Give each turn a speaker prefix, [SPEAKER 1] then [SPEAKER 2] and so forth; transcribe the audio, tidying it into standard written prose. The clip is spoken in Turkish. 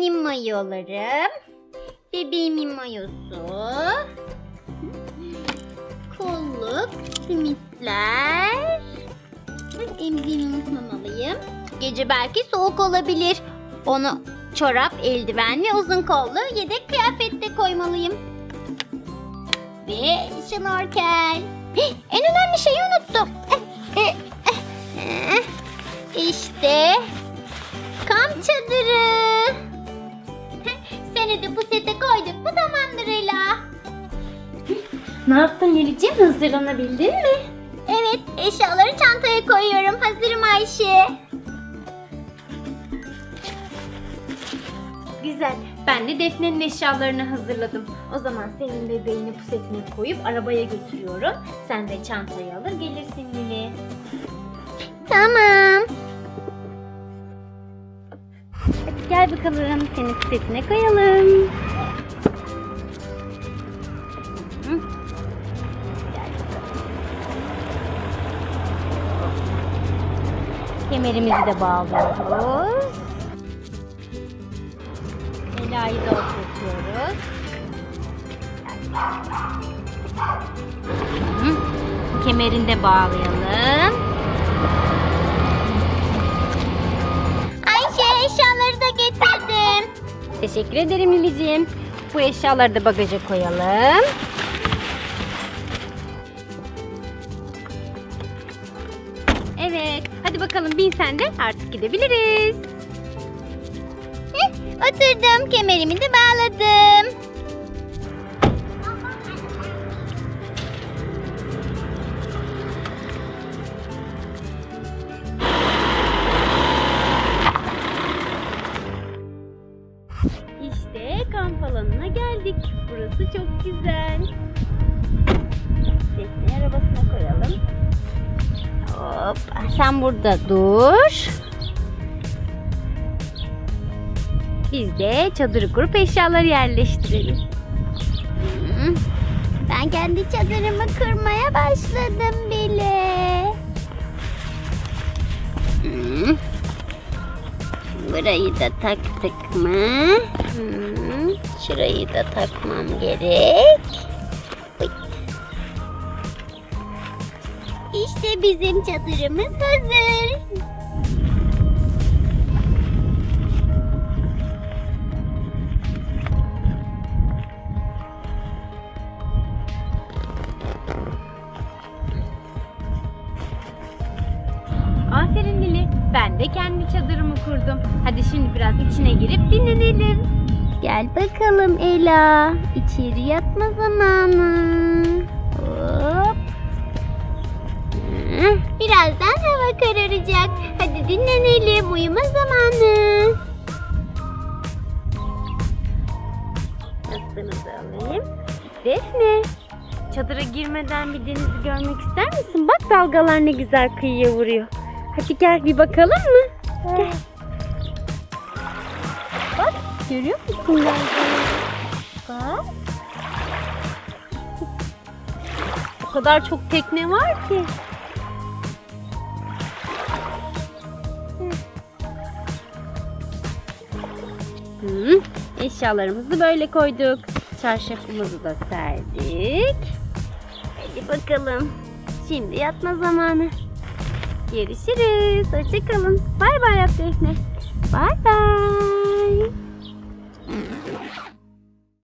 [SPEAKER 1] benim mayolarım. Bebeğimin mayosu. Kolluk, simitler. Emziğimi unutmamalıyım. Gece belki soğuk olabilir. Onu çorap, eldiven ve uzun kollu yedek kıyafette koymalıyım. Ve şnorkel. En önemli şeyi unuttum. İşte kamp çadırı. Seni de bu sete koyduk mu tamamdır Ela.
[SPEAKER 2] Ne yaptın Lili'ciğim? Hazırlanabildin mi?
[SPEAKER 1] Evet, eşyaları çantaya koyuyorum. Hazırım Ayşe.
[SPEAKER 2] Güzel. Ben de Defne'nin eşyalarını hazırladım. O zaman senin bebeğini pusetine koyup arabaya götürüyorum. Sen de çantayı alır gelirsin Lili.
[SPEAKER 1] Tamam.
[SPEAKER 2] Hadi gel bakalım, seni pusetine koyalım. Kemerimizi de bağlıyoruz. Ela'yı da oturtuyoruz. Kemerini de bağlayalım.
[SPEAKER 1] Ayşe, eşyaları da getirdim.
[SPEAKER 2] Teşekkür ederim Lili'ciğim. Bu eşyaları da bagaja koyalım. Evet, hadi bakalım bin sen de, artık gidebiliriz.
[SPEAKER 1] Oturdum, kemerimi de bağladım.
[SPEAKER 2] İşte kamp alanına geldik. Burası çok güzel. Defne arabasına koyalım. Hop, sen burada dur. Biz de çadırı kurup eşyaları yerleştirelim.
[SPEAKER 1] Ben kendi çadırımı kurmaya başladım bile. Burayı da taktık mı? Şurayı da takmam gerek. İşte bizim çadırımız hazır.
[SPEAKER 2] Aferin Lili. Ben de kendi çadırımı kurdum. Hadi şimdi biraz içine girip dinlenelim.
[SPEAKER 1] Gel bakalım Ela. İçeri yatma zamanı. Hop. Birazdan hava kararacak. Hadi dinlenelim. Uyuma zamanı.
[SPEAKER 2] Yastığınızı alayım. Defne, çadıra girmeden bir denizi görmek ister misin? Bak dalgalar ne güzel kıyıya vuruyor. Hadi gel bir bakalım mı? Gel. Bak, görüyor musun dalgaları? Bak. O kadar çok tekne var ki. Eşyalarımızı böyle koyduk. Çarşafımızı da serdik. Hadi bakalım. Şimdi yatma zamanı. Görüşürüz. Hoşça kalın. Bay bay yap Defne. Bay bay.